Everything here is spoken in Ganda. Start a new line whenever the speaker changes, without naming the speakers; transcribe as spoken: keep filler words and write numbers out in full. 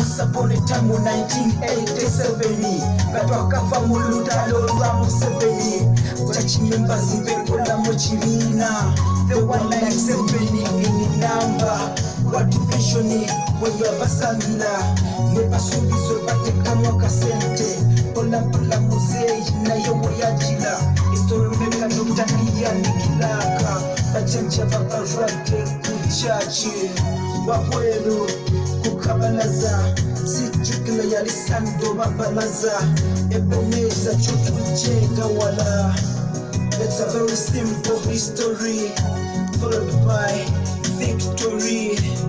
Once upon a time in nineteen eighty-seven katwakava mu lutalo lwa Museveni Chachi members mbekola mu kibiina the one nine seven in number what vision wewe basamira ne basubizo batekamu akasente pola pola muzei nayo weyajila history meka nokutania nikilaka bachanja babarwate kuchachi wabwelu kukabalaza sijukila yalisando babalaza Ebeneza chutujenga wala. It's a very simple history followed by victory.